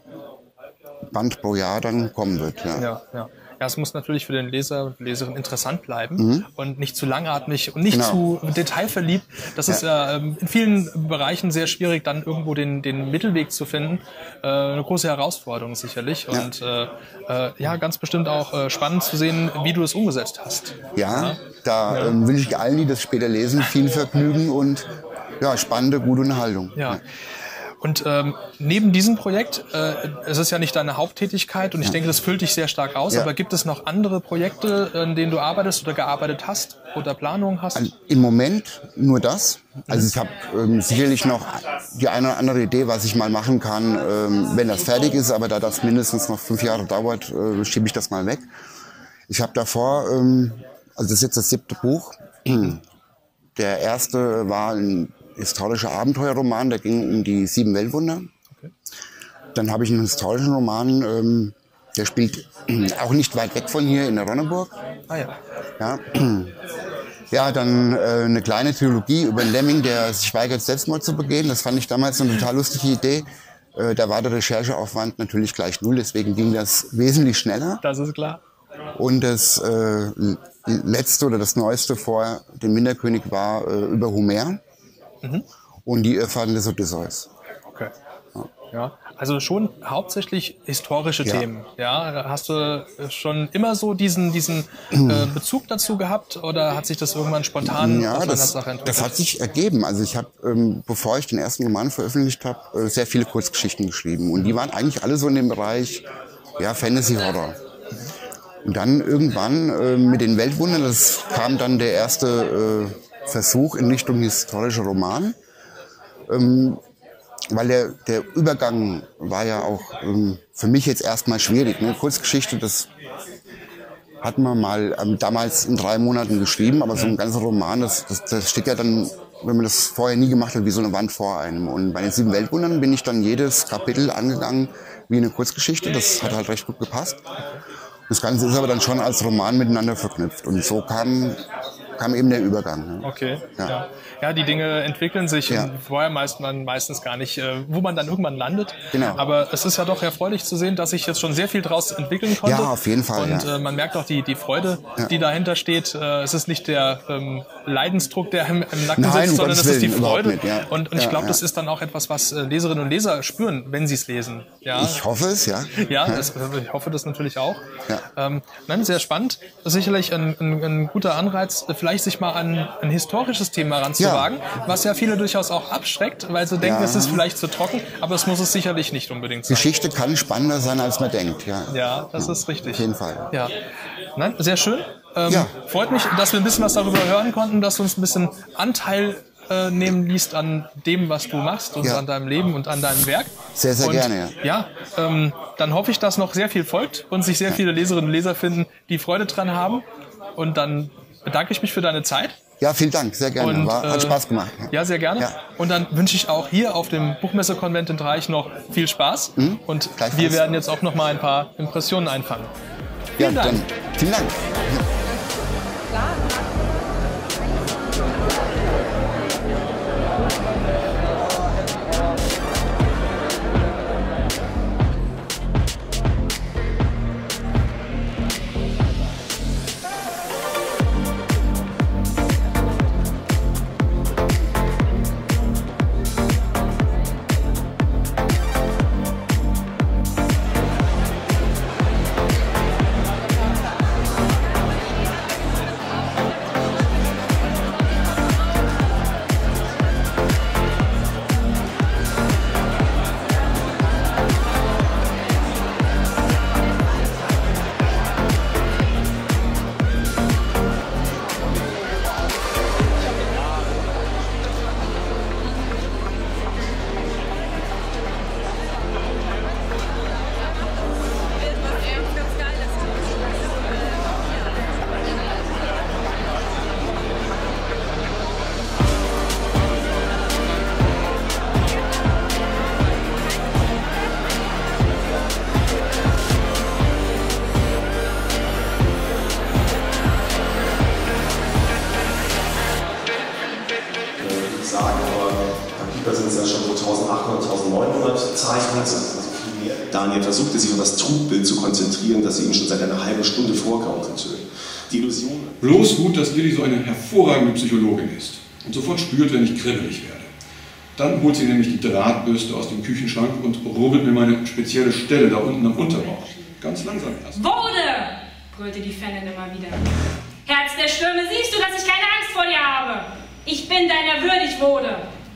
Band pro Jahr dann kommen wird. Ja, ja, ja. Ja, es muss natürlich für den Leser und Leserin interessant bleiben mhm. und nicht zu langatmig und nicht genau. zu detailverliebt. Das ja. ist ja in vielen Bereichen sehr schwierig, dann irgendwo den, den Mittelweg zu finden. Äh, eine große Herausforderung sicherlich ja. und äh, äh, ja, ganz bestimmt auch äh, spannend zu sehen, wie du es umgesetzt hast. Ja, ja. da ja. Ähm, wünsche ich allen, die das später lesen, viel Vergnügen und ja, spannende, gute Unterhaltung. Ja. ja. Und ähm, neben diesem Projekt, äh, es ist ja nicht deine Haupttätigkeit und ich ja. denke, das füllt dich sehr stark aus, ja. aber gibt es noch andere Projekte, in denen du arbeitest oder gearbeitet hast oder Planungen hast? Also im Moment nur das. Also ich habe ähm, sicherlich noch die eine oder andere Idee, was ich mal machen kann, ähm, wenn das fertig ist, aber da das mindestens noch fünf Jahre dauert, äh, schiebe ich das mal weg. Ich habe davor, ähm, also das ist jetzt das siebte Buch, der erste war ein historischer Abenteuerroman, der ging um die sieben Weltwunder. Okay. Dann habe ich einen historischen Roman, ähm, der spielt auch nicht weit weg von hier in der Ronneburg. Ah ja. Ja, ja dann äh, eine kleine Trilogie über einen Lemming, der sich weigert, Selbstmord zu begehen. Das fand ich damals eine total lustige Idee. Äh, da war der Rechercheaufwand natürlich gleich null, deswegen ging das wesentlich schneller. Das ist klar. Und das äh, letzte oder das neueste vor dem Winterkönig war äh, über Homer. mhm. und die Irrfahrten des Odysseus. Okay. Ja. Ja, also schon hauptsächlich historische ja. Themen. Ja, hast du schon immer so diesen diesen äh, Bezug dazu gehabt oder hat sich das irgendwann spontan ja, aus einer das, Sache entwickelt? Das hat sich ergeben. Also ich habe, ähm, bevor ich den ersten Roman veröffentlicht habe, äh, sehr viele Kurzgeschichten geschrieben und die waren eigentlich alle so in dem Bereich ja Fantasy Horror. Und dann irgendwann äh, mit den Weltwundern, das kam dann der erste äh, Versuch in Richtung historischer Roman. Ähm, Weil der, der Übergang war ja auch ähm, für mich jetzt erstmal schwierig. Ne? Kurzgeschichte, das hat man mal ähm, damals in drei Monaten geschrieben, aber so ein ganzer Roman, das, das, das steht ja dann, wenn man das vorher nie gemacht hat, wie so eine Wand vor einem. Und bei den sieben Weltwundern bin ich dann jedes Kapitel angegangen wie eine Kurzgeschichte. Das hat halt recht gut gepasst. Das Ganze ist aber dann schon als Roman miteinander verknüpft. Und so kam... kam eben der Übergang. Ne? Okay, ja. ja. Ja, die Dinge entwickeln sich ja. und vorher meist man meistens gar nicht, äh, wo man dann irgendwann landet. Genau. Aber es ist ja doch erfreulich zu sehen, dass sich jetzt schon sehr viel daraus entwickeln konnte. Ja, auf jeden Fall. Und ja. äh, man merkt auch die, die Freude, ja. die dahinter steht. Äh, es ist nicht der ähm, Leidensdruck, der im, im Nacken Nein, sitzt, um sondern es ist die Freude. Nicht, ja. Und, und ich ja, glaube, ja. das ist dann auch etwas, was äh, Leserinnen und Leser spüren, wenn sie es lesen. Ja. Ich hoffe es, ja. Ja, das, ich hoffe das natürlich auch. Ja. Ähm, nein, sehr spannend. Sicherlich ein, ein, ein guter Anreiz, vielleicht sich mal an ein historisches Thema ranzuwagen, ja. was ja viele durchaus auch abschreckt, weil sie denken, ja. es ist vielleicht zu trocken, aber es muss es sicherlich nicht unbedingt sein. Geschichte kann spannender sein, als man denkt. Ja, ja das ja. ist richtig. Auf jeden Fall. Ja. Nein, sehr schön. Ähm, ja. Freut mich, dass wir ein bisschen was darüber hören konnten, dass du uns ein bisschen Anteil äh, nehmen liest an dem, was du machst und ja. an deinem Leben und an deinem Werk. Sehr, sehr und, gerne, ja. Ja, ähm, dann hoffe ich, dass noch sehr viel folgt und sich sehr ja. viele Leserinnen und Leser finden, die Freude dran haben. Und dann bedanke ich mich für deine Zeit. Ja, vielen Dank, sehr gerne. Und, War, hat Spaß gemacht. Ja, sehr gerne. Ja. Und dann wünsche ich auch hier auf dem Buchmessekonvent in Dreieich noch viel Spaß. Mhm. Und wir werden jetzt auch noch mal ein paar Impressionen einfangen. Vielen ja, Dank. Dann, vielen Dank. Ja. Daniel versuchte sich auf das Trugbild zu konzentrieren, das sie ihm schon seit einer halben Stunde vorgaukelte. Die Illusion... Bloß gut, dass Lilly so eine hervorragende Psychologin ist und sofort spürt, wenn ich kribbelig werde. Dann holt sie nämlich die Drahtbürste aus dem Küchenschrank und rubbelt mir meine spezielle Stelle da unten am Unterbauch. Ganz langsam erst. Wurde! Brüllte die Fanin immer wieder. Herz der Stürme, siehst du, dass ich keine Angst vor dir habe? Ich bin deiner würdig, Wurde!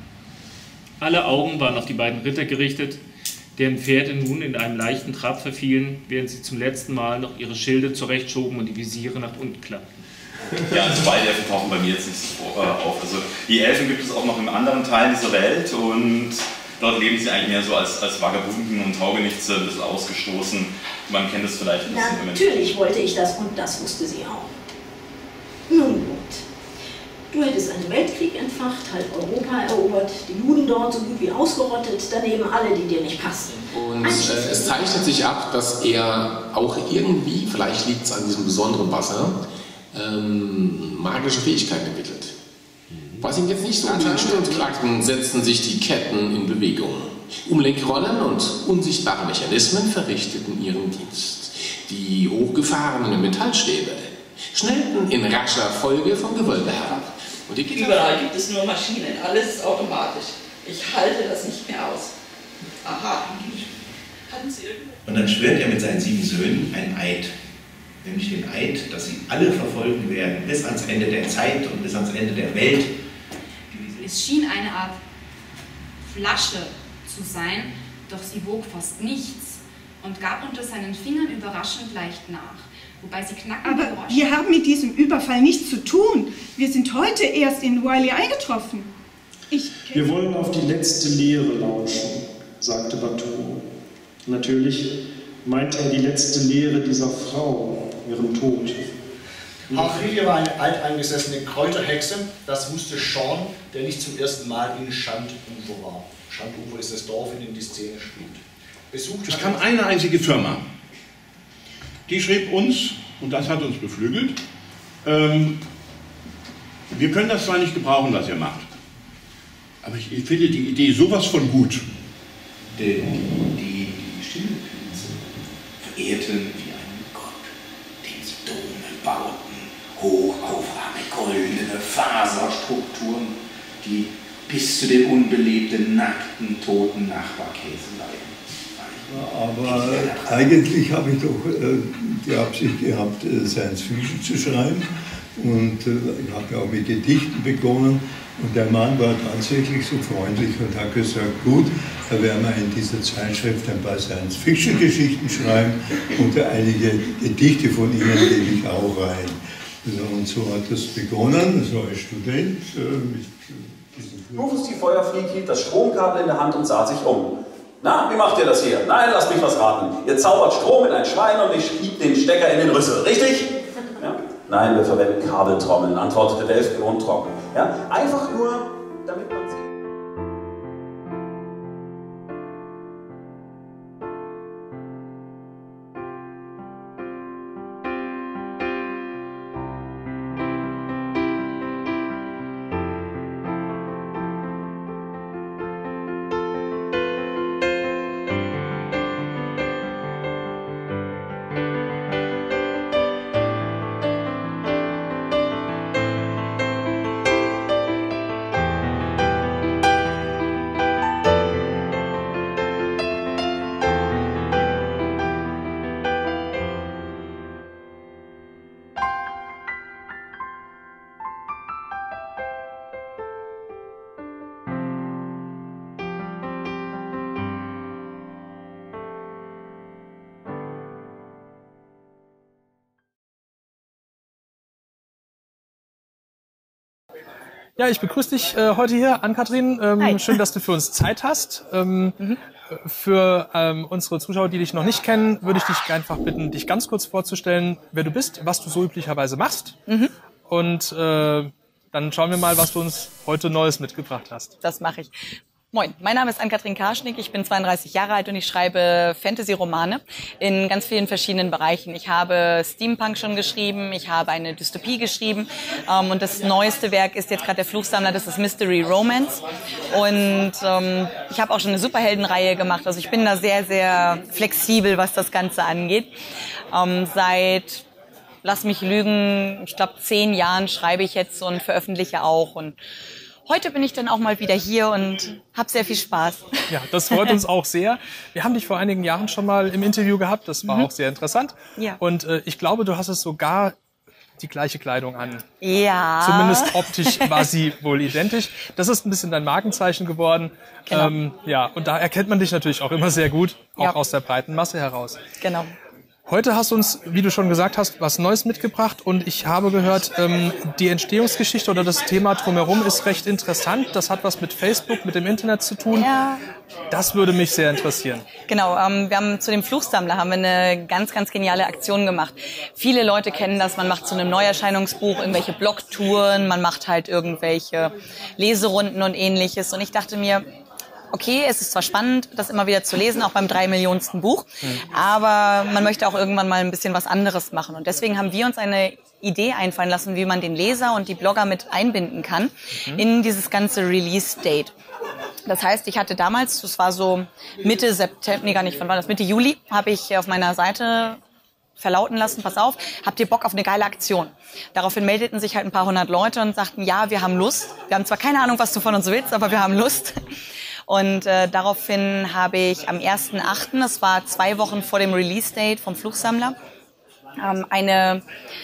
Alle Augen waren auf die beiden Ritter gerichtet, deren Pferde nun in einem leichten Trab verfielen, während sie zum letzten Mal noch ihre Schilde zurechtschoben und die Visiere nach unten klappten. Ja, also beide Elfen tauchen bei mir jetzt nicht so auf. Also die Elfen gibt es auch noch in anderen Teilen dieser Welt und dort leben sie eigentlich mehr so als, als Vagabunden und Taugenichtse, ein bisschen ausgestoßen. Man kennt es vielleicht ein bisschen. Natürlich wollte ich das und das wusste sie auch. Nun gut. Du hättest einen Weltkrieg entfacht, halb Europa erobert, die Juden dort so gut wie ausgerottet, daneben alle, die dir nicht passen. Und äh, es zeichnet sich ab, dass er auch irgendwie, vielleicht liegt es an diesem besonderen Wasser, ähm, magische Fähigkeiten entwickelt. Was ihm jetzt nicht so unbedingt stört, klagten, setzten sich die Ketten in Bewegung. Umlenkrollen und unsichtbare Mechanismen verrichteten ihren Dienst. Die hochgefahrenen Metallstäbe schnellten in rascher Folge vom Gewölbe herab. Und die Überall gibt es nur Maschinen, alles ist automatisch. Ich halte das nicht mehr aus. Aha. Hatten Sie Und dann schwört er mit seinen sieben Söhnen ein Eid. Nämlich den Eid, dass sie alle verfolgen werden, bis ans Ende der Zeit und bis ans Ende der Welt. Es schien eine Art Flasche zu sein, doch sie wog fast nichts und gab unter seinen Fingern überraschend leicht nach, wobei sie knackend Aber Geräusche. wir haben mit diesem Überfall nichts zu tun. Wir sind heute erst in Wiley eingetroffen. Ich wir wollen auf die letzte Lehre lauschen, sagte Baturo. Natürlich meinte er die letzte Lehre dieser Frau, ihren Tod. Aurelie war eine alteingesessene Kräuterhexe, das wusste Sean, der nicht zum ersten Mal in Schandufer war. Schandufer ist das Dorf, in dem die Szene spielt. Besucht es kam eine einzige Firma, die schrieb uns, und das hat uns beflügelt, ähm, wir können das zwar nicht gebrauchen, was ihr macht, aber ich, ich finde die Idee sowas von gut. Die, die, die Schimmelpilze verehrten wie einen Gott, den sie Dome bauten, hoch auf arme goldene Faserstrukturen, die bis zu den unbelebten, nackten, toten Nachbarkäse leiden. Aber eigentlich habe ich doch äh, die Absicht gehabt, äh, Science Fiction zu schreiben. Und äh, ich habe ja auch mit Gedichten begonnen. Und der Mann war tatsächlich so freundlich und hat gesagt, gut, da werden wir in dieser Zeitschrift ein paar Science Fiction Geschichten schreiben und einige Gedichte von Ihnen gebe ich auch rein. Und so hat das begonnen, so als Student. Äh, mit, Rufus die Feuerflieg hielt das Stromkabel in der Hand und sah sich um. Na, wie macht ihr das hier? Nein, lasst mich was raten. Ihr zaubert Strom in ein Schwein und ich schieb den Stecker in den Rüssel, richtig? Ja. Nein, wir verwenden Kabeltrommeln, antwortete Delph gewohnt trocken. Ja, einfach nur, damit man sieht. Ja, ich begrüße dich äh, heute hier, Ann-Kathrin. Ähm, schön, dass du für uns Zeit hast. Ähm, mhm. Für ähm, unsere Zuschauer, die dich noch nicht kennen, würde ich dich einfach bitten, dich ganz kurz vorzustellen, wer du bist, was du so üblicherweise machst. Mhm. Und äh, dann schauen wir mal, was du uns heute Neues mitgebracht hast. Das mache ich. Moin, mein Name ist Ann-Kathrin Karschnick, ich bin zweiunddreißig Jahre alt und ich schreibe Fantasy-Romane in ganz vielen verschiedenen Bereichen. Ich habe Steampunk schon geschrieben, ich habe eine Dystopie geschrieben ähm, und das neueste Werk ist jetzt gerade der Fluchsammler, das ist Mystery Romance. Und ähm, ich habe auch schon eine Superheldenreihe gemacht, also ich bin da sehr, sehr flexibel, was das Ganze angeht. Ähm, seit, lass mich lügen, ich glaube zehn Jahren schreibe ich jetzt und veröffentliche auch und heute bin ich dann auch mal wieder hier und habe sehr viel Spaß. Ja, das freut uns auch sehr. Wir haben dich vor einigen Jahren schon mal im Interview gehabt. Das war mhm. auch sehr interessant. Ja. Und äh, ich glaube, du hast es sogar die gleiche Kleidung an. Ja. Zumindest optisch war sie wohl identisch. Das ist ein bisschen dein Markenzeichen geworden. Genau. Ähm, ja, und da erkennt man dich natürlich auch immer sehr gut, auch ja. aus der breiten Masse heraus. Genau. Heute hast du uns, wie du schon gesagt hast, was Neues mitgebracht und ich habe gehört, ähm, die Entstehungsgeschichte oder das Thema drumherum ist recht interessant. Das hat was mit Facebook, mit dem Internet zu tun. Ja. Das würde mich sehr interessieren. Genau, ähm, wir haben zu dem Fluchsammler haben wir eine ganz, ganz geniale Aktion gemacht. Viele Leute kennen das, man macht zu einem Neuerscheinungsbuch irgendwelche Blogtouren, man macht halt irgendwelche Leserunden und ähnliches und ich dachte mir, okay, es ist zwar spannend, das immer wieder zu lesen, auch beim drei Millionensten Buch, mhm. aber man möchte auch irgendwann mal ein bisschen was anderes machen. Und deswegen haben wir uns eine Idee einfallen lassen, wie man den Leser und die Blogger mit einbinden kann mhm. in dieses ganze Release-Date. Das heißt, ich hatte damals, das war so Mitte September, nee gar nicht, wann war das, Mitte Juli, habe ich auf meiner Seite verlauten lassen, pass auf, habt ihr Bock auf eine geile Aktion? Daraufhin meldeten sich halt ein paar hundert Leute und sagten, ja, wir haben Lust. Wir haben zwar keine Ahnung, was du von uns willst, aber wir haben Lust. Und äh, daraufhin habe ich am ersten achten, das war zwei Wochen vor dem Release-Date vom Fluchsammler, ähm, eine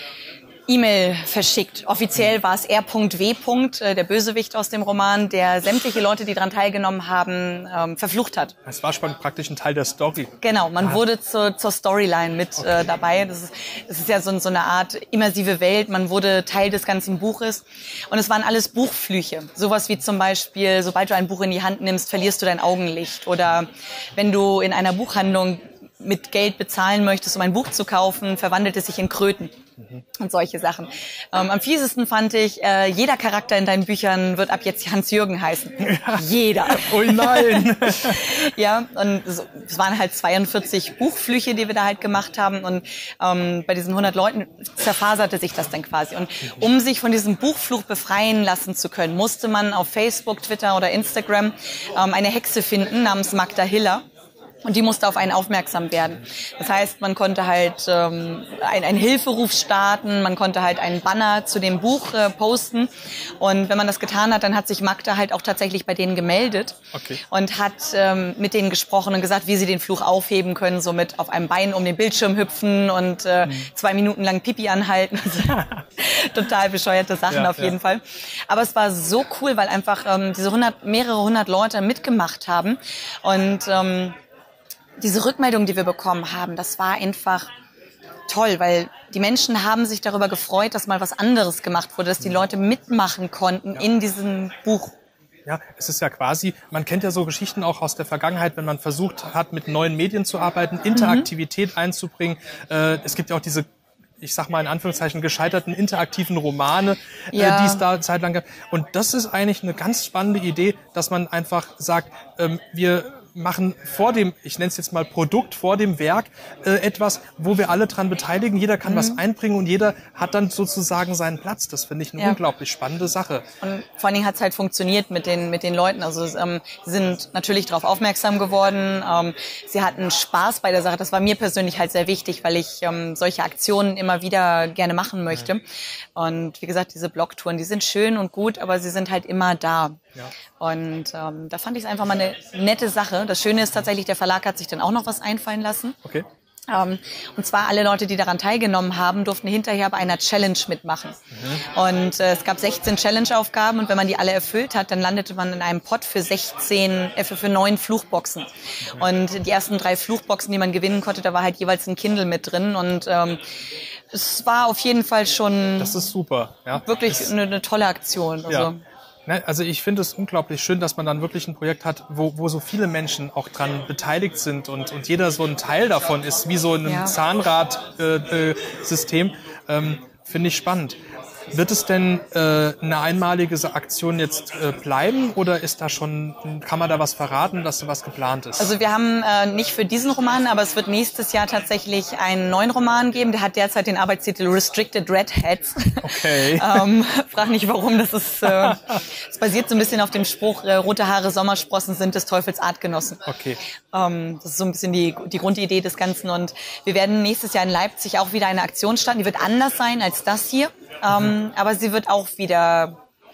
E-Mail verschickt. Offiziell war es R W., der Bösewicht aus dem Roman, der sämtliche Leute, die daran teilgenommen haben, ähm, verflucht hat. Es war schon praktisch ein Teil der Story. Genau, man ah. wurde zur, zur Storyline mit okay. äh, dabei. Das ist, das ist ja so, so eine Art immersive Welt. Man wurde Teil des ganzen Buches. Und es waren alles Buchflüche. Sowas wie zum Beispiel, sobald du ein Buch in die Hand nimmst, verlierst du dein Augenlicht. Oder wenn du in einer Buchhandlung mit Geld bezahlen möchtest, um ein Buch zu kaufen, verwandelt es sich in Kröten mhm. und solche Sachen. Ähm, am fiesesten fand ich, äh, jeder Charakter in deinen Büchern wird ab jetzt Hans-Jürgen heißen. Ja. Jeder. Oh nein! Ja, und es so, waren halt zweiundvierzig Buchflüche, die wir da halt gemacht haben und ähm, bei diesen hundert Leuten zerfaserte sich das dann quasi. Und um sich von diesem Buchfluch befreien lassen zu können, musste man auf Facebook, Twitter oder Instagram ähm, eine Hexe finden namens Magda Hiller. Und die musste auf einen aufmerksam werden. Das heißt, man konnte halt ähm, ein, einen Hilferuf starten, man konnte halt einen Banner zu dem Buch äh, posten. Und wenn man das getan hat, dann hat sich Magda halt auch tatsächlich bei denen gemeldet okay. und hat ähm, mit denen gesprochen und gesagt, wie sie den Fluch aufheben können, so mit auf einem Bein um den Bildschirm hüpfen und äh, mhm. zwei Minuten lang Pipi anhalten. Total bescheuerte Sachen ja, auf jeden ja. Fall. Aber es war so cool, weil einfach ähm, diese hundert, mehrere hundert Leute mitgemacht haben und ähm, diese Rückmeldung, die wir bekommen haben, das war einfach toll, weil die Menschen haben sich darüber gefreut, dass mal was anderes gemacht wurde, dass die Leute mitmachen konnten ja. in diesem Buch. Ja, es ist ja quasi, man kennt ja so Geschichten auch aus der Vergangenheit, wenn man versucht hat, mit neuen Medien zu arbeiten, Interaktivität mhm. einzubringen. Äh, es gibt ja auch diese, ich sag mal in Anführungszeichen, gescheiterten interaktiven Romane, ja. äh, die es da zeitlang gab. Und das ist eigentlich eine ganz spannende Idee, dass man einfach sagt, ähm, wir machen vor dem, ich nenne es jetzt mal Produkt, vor dem Werk äh, etwas, wo wir alle dran beteiligen. Jeder kann mhm. was einbringen und jeder hat dann sozusagen seinen Platz. Das finde ich eine ja. unglaublich spannende Sache. Und vor allen Dingen hat es halt funktioniert mit den mit den Leuten. Also ähm, sie sind natürlich darauf aufmerksam geworden. Ähm, sie hatten Spaß bei der Sache. Das war mir persönlich halt sehr wichtig, weil ich ähm, solche Aktionen immer wieder gerne machen möchte. Mhm. Und wie gesagt, diese Blogtouren, die sind schön und gut, aber sie sind halt immer da. Ja. Und ähm, da fand ich es einfach mal eine nette Sache. Das Schöne ist tatsächlich, der Verlag hat sich dann auch noch was einfallen lassen. Okay. Ähm, und zwar alle Leute, die daran teilgenommen haben, durften hinterher bei einer Challenge mitmachen. Mhm. Und äh, es gab sechzehn Challenge-Aufgaben und wenn man die alle erfüllt hat, dann landete man in einem Pot für sechzehn, äh, für, für neun Fluchboxen. Mhm. Und die ersten drei Fluchboxen, die man gewinnen konnte, da war halt jeweils ein Kindle mit drin und ähm, es war auf jeden Fall schon das ist super. Ja. wirklich eine, eine tolle Aktion. Also, ja. Also ich finde es unglaublich schön, dass man dann wirklich ein Projekt hat, wo, wo so viele Menschen auch dran beteiligt sind und, und jeder so ein Teil davon ist, wie so ein ja. Zahnrad-System. Äh, äh, ähm, finde ich spannend. Wird es denn äh, eine einmalige Aktion jetzt äh, bleiben oder ist da schon, kann man da was verraten, dass da was geplant ist? Also wir haben äh, nicht für diesen Roman, aber es wird nächstes Jahr tatsächlich einen neuen Roman geben. Der hat derzeit den Arbeitstitel Restricted Redheads. Okay. ähm, frag nicht warum, das ist, äh, es basiert so ein bisschen auf dem Spruch, äh, rote Haare, Sommersprossen sind des Teufels Artgenossen. Okay. Ähm, das ist so ein bisschen die, die Grundidee des Ganzen und wir werden nächstes Jahr in Leipzig auch wieder eine Aktion starten, die wird anders sein als das hier. Ähm, aber sie wird auch wieder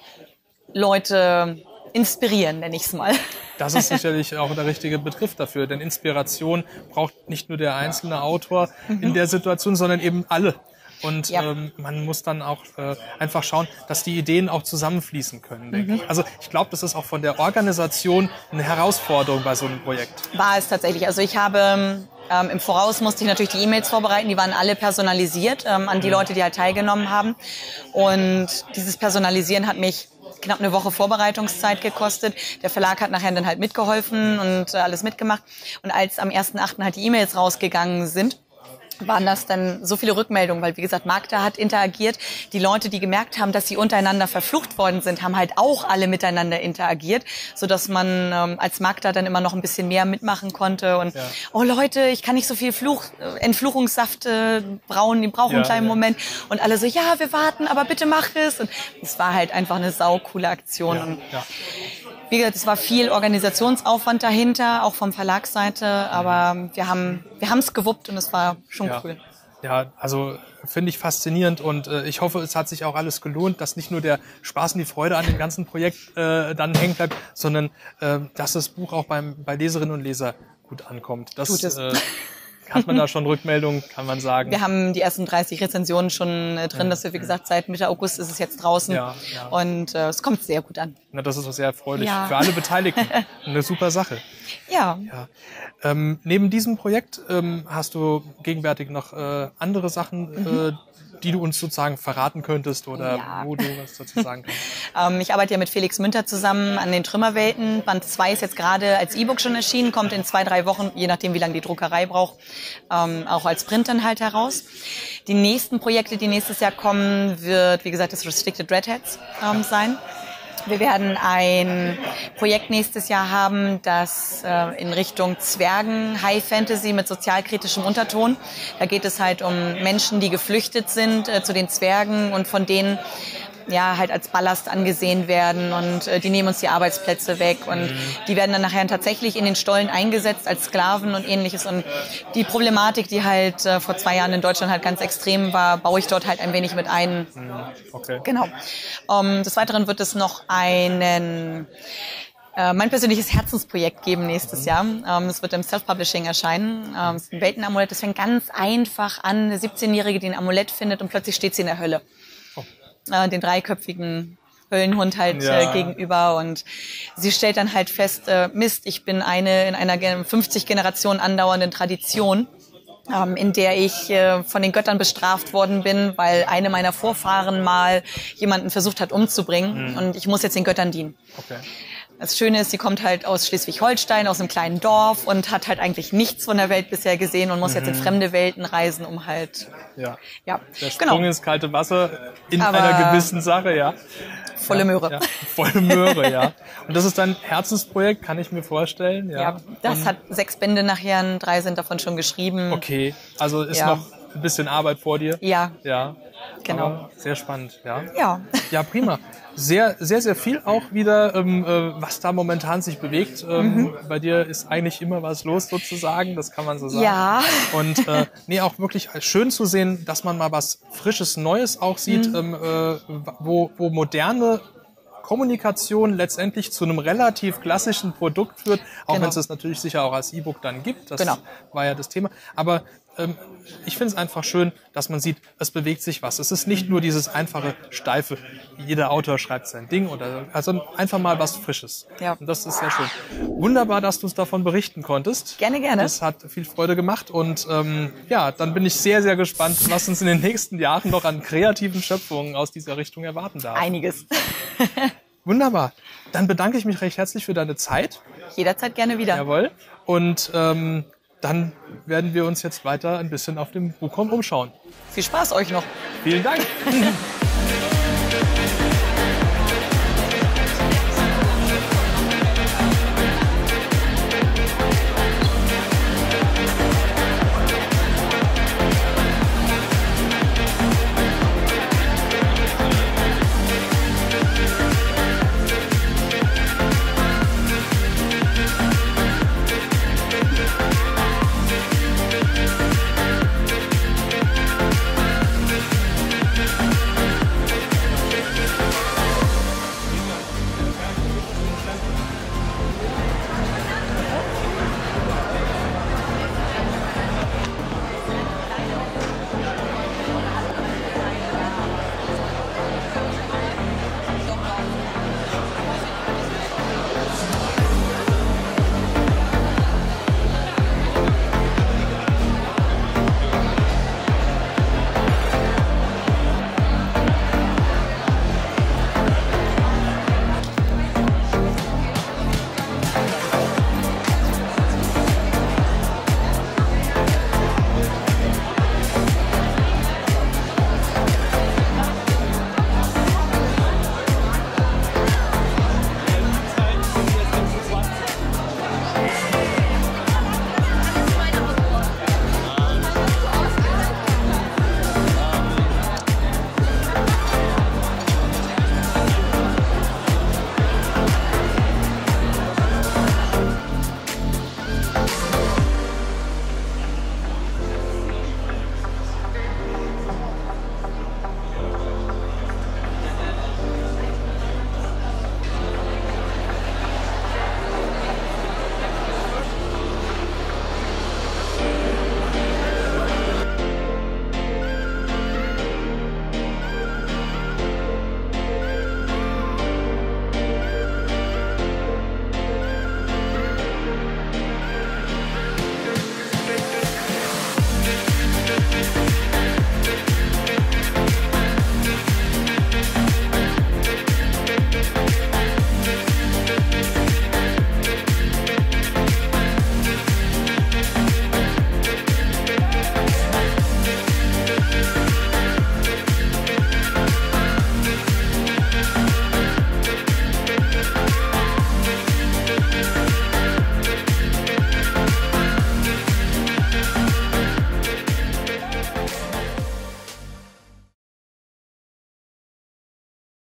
Leute inspirieren, nenne ich es mal. Das ist sicherlich auch der richtige Begriff dafür, denn Inspiration braucht nicht nur der einzelne Autor mhm. in der Situation, sondern eben alle. Und ja. ähm, man muss dann auch äh, einfach schauen, dass die Ideen auch zusammenfließen können, denke mhm. ich. Also ich glaube, das ist auch von der Organisation eine Herausforderung bei so einem Projekt. War es tatsächlich. Also ich habe ähm, im Voraus musste ich natürlich die E-Mails vorbereiten. Die waren alle personalisiert ähm, an die Leute, die halt teilgenommen haben. Und dieses Personalisieren hat mich knapp eine Woche Vorbereitungszeit gekostet. Der Verlag hat nachher dann halt mitgeholfen und äh, alles mitgemacht. Und als am ersten achten halt die E-Mails rausgegangen sind, waren das dann so viele Rückmeldungen, weil wie gesagt, Magda hat interagiert. Die Leute, die gemerkt haben, dass sie untereinander verflucht worden sind, haben halt auch alle miteinander interagiert, sodass man ähm, als Magda dann immer noch ein bisschen mehr mitmachen konnte. Und ja. oh Leute, ich kann nicht so viel Fluch, äh, Entfluchungssaft äh, brauen, die brauchen ja, einen kleinen ja. Moment. Und alle so, ja, wir warten, aber bitte mach es. Und es war halt einfach eine saucoole Aktion. Ja, und ja. wie gesagt, es war viel Organisationsaufwand dahinter, auch vom Verlagsseite, aber wir haben wir haben es gewuppt und es war schon ja. cool. Ja, also finde ich faszinierend und äh, ich hoffe, es hat sich auch alles gelohnt, dass nicht nur der Spaß und die Freude an dem ganzen Projekt äh, dann hängen bleibt, sondern äh, dass das Buch auch beim, bei Leserinnen und Lesern gut ankommt. Das Tut es. Äh, hat man da schon Rückmeldungen, kann man sagen. Wir haben die ersten dreißig Rezensionen schon äh, drin, dass wir, wie gesagt, seit Mitte August ist es jetzt draußen Ja, ja. und äh, es kommt sehr gut an. Na, das ist auch sehr erfreulich Ja. für alle Beteiligten. Eine super Sache. Ja. Ja. Ähm, neben diesem Projekt ähm, hast du gegenwärtig noch äh, andere Sachen, Mhm. äh, die du uns sozusagen verraten könntest oder Ja. wo du was dazu sagen kannst. Ähm, ich arbeite ja mit Felix Münter zusammen an den Trümmerwelten. Band zwei ist jetzt gerade als E-Book schon erschienen, kommt in zwei, drei Wochen, je nachdem wie lange die Druckerei braucht, ähm, auch als Print dann halt heraus. Die nächsten Projekte, die nächstes Jahr kommen, wird, wie gesagt, das Restricted Redheads ähm, sein. Wir werden ein Projekt nächstes Jahr haben, das äh, in Richtung Zwergen, High Fantasy mit sozialkritischem Unterton. Da geht es halt um Menschen, die geflüchtet sind äh, zu den Zwergen und von denen ja halt als Ballast angesehen werden und äh, die nehmen uns die Arbeitsplätze weg und die werden dann nachher tatsächlich in den Stollen eingesetzt als Sklaven und ähnliches und die Problematik, die halt äh, vor zwei Jahren in Deutschland halt ganz extrem war, baue ich dort halt ein wenig mit ein. Okay. Genau. Um, des Weiteren wird es noch einen äh, mein persönliches Herzensprojekt geben nächstes Jahr. Ähm, es wird im Self-Publishing erscheinen. Ähm, es ist ein Weltenamulett. Es fängt ganz einfach an. Eine siebzehnjährige, die ein Amulett findet und plötzlich steht sie in der Hölle. Äh, den dreiköpfigen Höllenhund halt Ja. äh, gegenüber und sie stellt dann halt fest, äh, Mist, ich bin eine in einer ge- fünfzig Generationen andauernden Tradition, ähm, in der ich äh, von den Göttern bestraft worden bin, weil eine meiner Vorfahren mal jemanden versucht hat umzubringen Mhm. und ich muss jetzt den Göttern dienen. Okay. Das Schöne ist, sie kommt halt aus Schleswig-Holstein, aus einem kleinen Dorf und hat halt eigentlich nichts von der Welt bisher gesehen und muss jetzt in Mhm. fremde Welten reisen, um halt, Ja. ja, Der Sprung genau. ins kalte Wasser in Aber einer gewissen Sache, ja. Volle ja, Möhre. Ja, volle Möhre, ja. Und das ist dein Herzensprojekt, kann ich mir vorstellen. Ja, Ja, das Und- hat sechs Bände nachher, drei sind davon schon geschrieben. Okay, also ist Ja. noch ein bisschen Arbeit vor dir. Ja. Ja. Genau. Aber sehr spannend, ja. Ja. Ja, prima. Sehr, sehr, sehr viel auch wieder, ähm, äh, was da momentan sich bewegt. Ähm, Mhm. Bei dir ist eigentlich immer was los sozusagen, das kann man so sagen. Ja. Und äh, nee, auch wirklich schön zu sehen, dass man mal was Frisches, Neues auch sieht, Mhm. ähm, äh, wo, wo moderne Kommunikation letztendlich zu einem relativ klassischen Produkt führt, auch Genau. wenn es es natürlich sicher auch als E-Book dann gibt. Das Genau. war ja das Thema. Aber ähm, ich finde es einfach schön, dass man sieht, es bewegt sich was. Es ist nicht nur dieses einfache, steife, jeder Autor schreibt sein Ding, oder also einfach mal was Frisches. Ja. Und das ist sehr schön. Wunderbar, dass du uns davon berichten konntest. Gerne, gerne. Das hat viel Freude gemacht und ähm, ja, dann bin ich sehr, sehr gespannt, was uns in den nächsten Jahren noch an kreativen Schöpfungen aus dieser Richtung erwarten darf. Einiges. Wunderbar. Dann bedanke ich mich recht herzlich für deine Zeit. Jederzeit gerne wieder. Jawohl. Und ähm, dann werden wir uns jetzt weiter ein bisschen auf dem Buchraum umschauen. Viel Spaß euch noch. Vielen Dank.